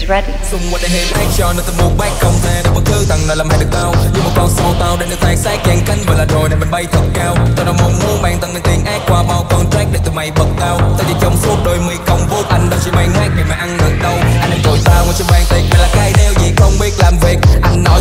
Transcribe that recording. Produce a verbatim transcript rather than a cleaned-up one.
ready. Xung quanh đây hiểm action nên tôi một bát không thể được bất cứ thằng nào làm hại được tao. Như một con sâu tao đang được tàn sát dàn cánh và là rồi này mình bay thật cao. Tao đâu mong muốn mang tầng lên tiền ác qua bao con track để tụi mày bật tao. Tao chỉ trong suốt đôi mươi công vô anh đâu chỉ mang hát vì mày ăn được đâu. Anh em tụi tao ngồi trên bàn tiệc mày là cái đeo gì không biết làm việc. Anh nói